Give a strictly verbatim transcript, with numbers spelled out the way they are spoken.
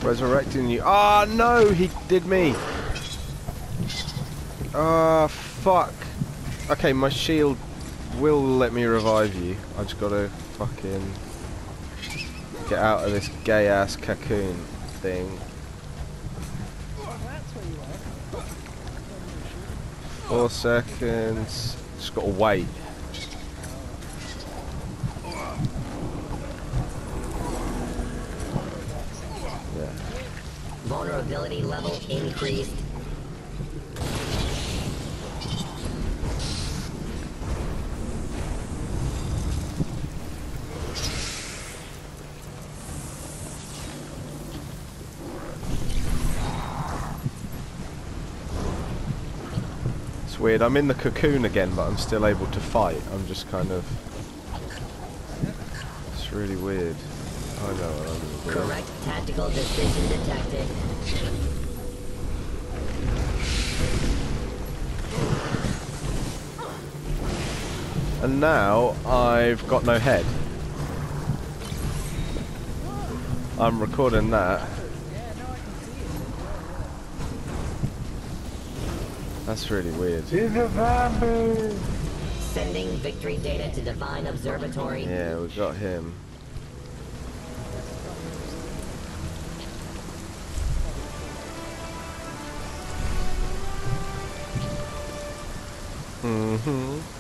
Resurrecting you. Ah, oh, no, he did me. Ah, oh, fuck. Okay, my shield will let me revive you. I just gotta fucking get out of this gay ass cocoon thing. Four seconds. Just gotta wait. Yeah. Vulnerability level increased. It's weird. I'm in the cocoon again, but I'm still able to fight. I'm just kind of. It's really weird. I know what I'm doing. Correct tactical decision detected. And now I've got no head. I'm recording that. That's really weird. He's a zombie! Sending victory data to Divine Observatory. Yeah, we got him. Mm-hmm.